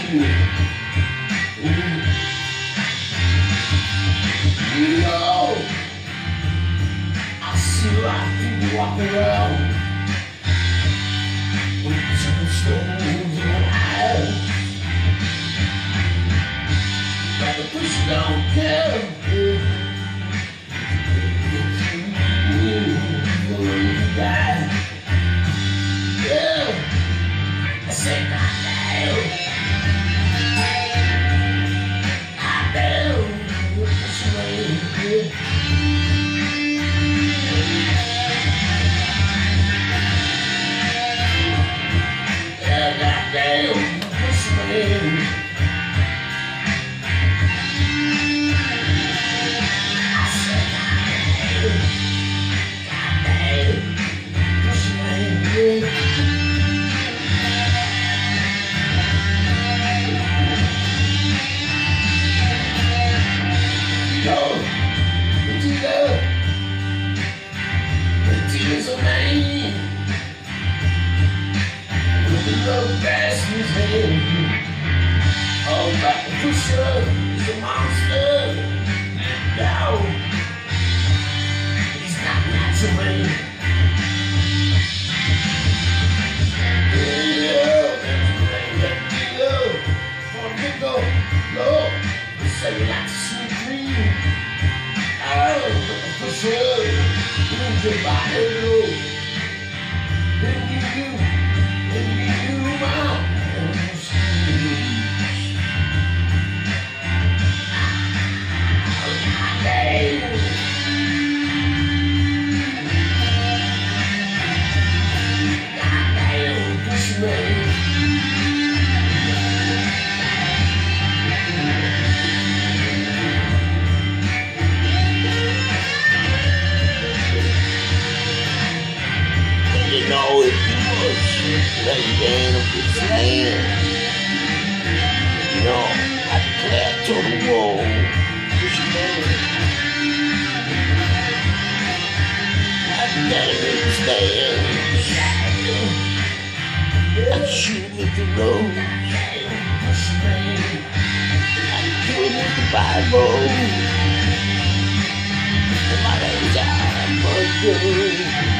You know, I see a lot of people walk around with tombstones in their eyes, but the person don't care. Die. Yeah, I say goddamn. Goddamn, what's your name? Yeah, goddamn, what's your name? I say goddamn. Goddamn, what's your name? Tears of pain with the love gas in his hand. All about the pusher is a monster. No, he's not natural man. Lord, they say you like to sweet dream. Oh, but the pusher is your body low. When you my shoes. Goddamn. Goddamn, push me. You know, if you was lay down on this land, you know, I declare to the wall, push your man. I gotta understand. I shoot with the road. I do it with the Bible. And my name's out,